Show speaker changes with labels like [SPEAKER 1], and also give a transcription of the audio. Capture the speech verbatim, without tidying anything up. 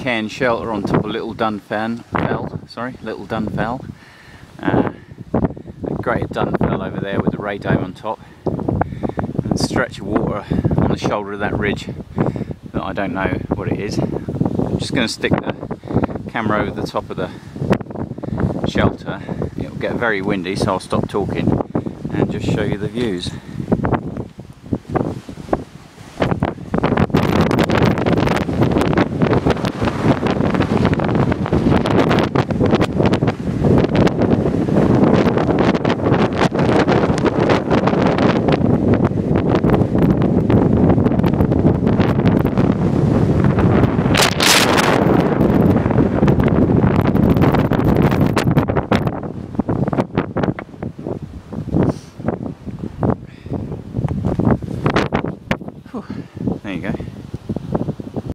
[SPEAKER 1] cairn shelter on top of Little Dunfell, Fell, sorry, Little Dunfell. Uh, a great Dunfell over there with the ray dome on top, and a stretch of water on the shoulder of that ridge that I don't know what it is. I'm just going to stick the camera over the top of the shelter. It'll get very windy, so I'll stop talking and just show you the views.